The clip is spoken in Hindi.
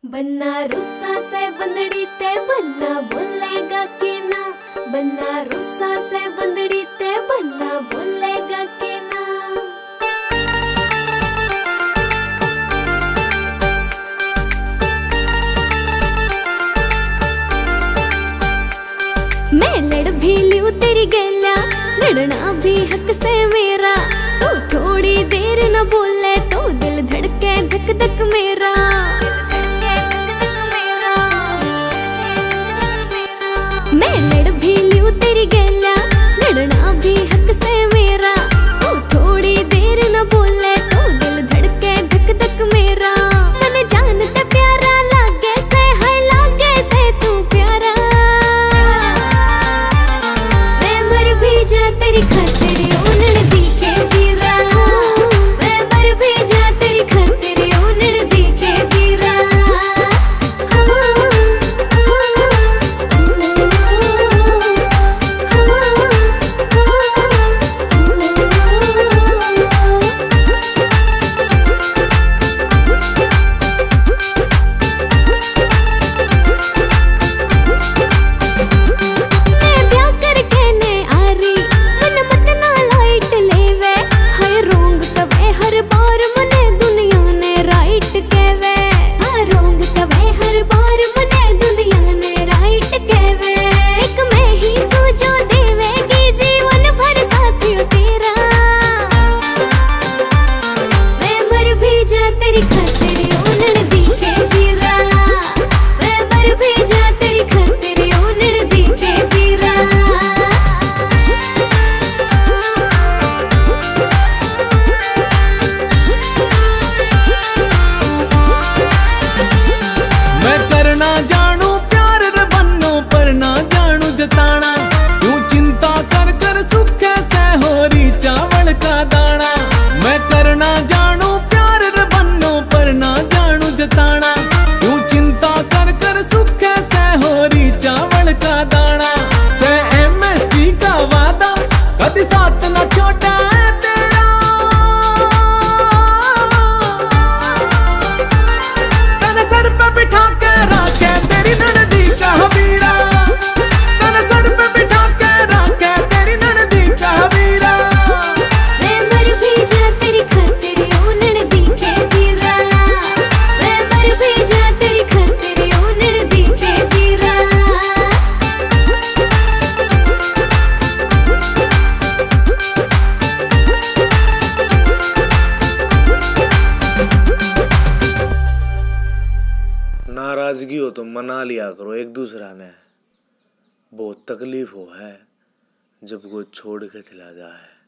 बन्ना रुस्सा से बंदड़ी ते बन्ना बोलेगा कि ना, बन्ना रुस्सा से बंदड़ी ते बन्ना बोलेगा कि ना। मैं लड़ भी लियूं तेरी गैला, लड़ना भी हक से मेरा। तू थोड़ी देर न बोले तो दिल धड़के धक धक मेरा। मैं लड़ भी लियूं तेरी गैला, लड़ना भी हक से मेरा। तू थोड़ी देर न बोले तो दिल धड़के धक धक मेरा। मन जानते प्यारा लागे से है, लागे से तू प्यारा। मैं मर भी जा तेरी खातिर उनड़ दिखे बीरा। मैं मर भी जा तेरी खातिर उनड़ दिखे बीरा। नाराजगी हो तो मना लिया करो एक दूसरा ने। बहुत तकलीफ हो है जब कोई छोड़ के चला जाए।